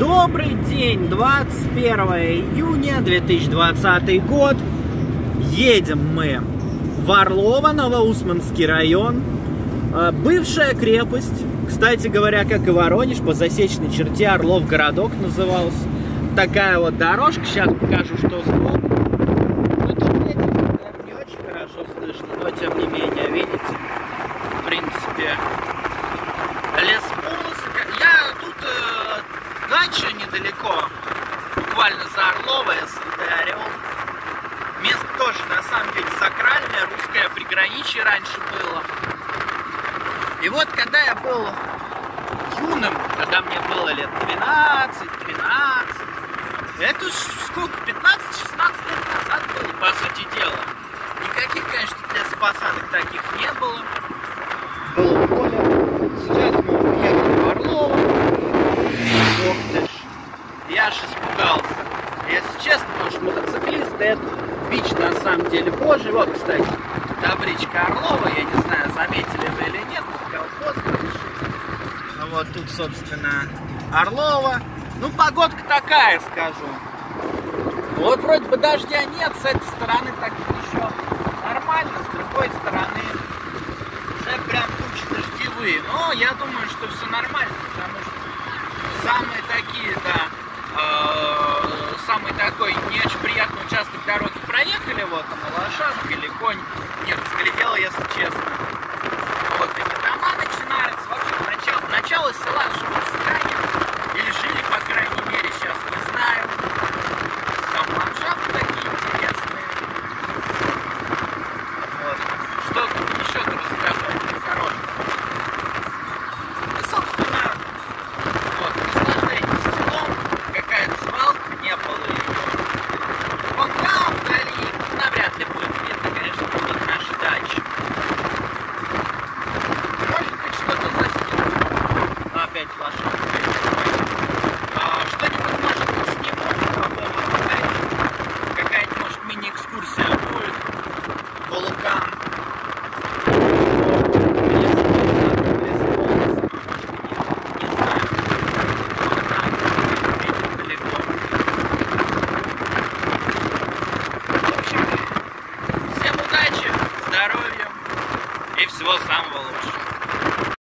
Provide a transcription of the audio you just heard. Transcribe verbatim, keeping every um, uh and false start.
Добрый день, двадцать первое июня две тысячи двадцатый год. Едем мы в Орлово, Новоусманский район. Бывшая крепость, кстати говоря, как и Воронеж, по засечной черте Орлов городок назывался. Такая вот дорожка, сейчас покажу, что сбоку. Ну тут ветер, наверное, не очень хорошо слышно, но тем не менее, видите, в принципе, лесполос. Я тут э, дача недалеко, буквально за Орлово, СНТ Орел. Место тоже на самом деле сакральное, русское приграничье раньше было. И вот когда я был юным, когда мне было лет двенадцать-тринадцать, это сколько, пятнадцать-шестнадцать лет назад было, по сути дела. Никаких, конечно, лесопосадок таких не было. Было поле. Сейчас мы уехали в Орлово. Ох ты ж. Я аж испугался. Если честно, потому что мотоциклисты — это бич на самом деле божий. Вот, кстати, табличка Орлова, я не знаю, заметили вы или нет, колхоз. Вот тут, собственно, Орлово. Ну, погодка такая, скажу. Вот вроде бы дождя нет, с этой стороны так еще нормально, с другой стороны уже прям тучи дождевые. Но я думаю, что все нормально, потому что самые такие, да, э, самый такой не очень приятный участок дороги проехали, вот, там, лошадка или конь не разглядел, если честно.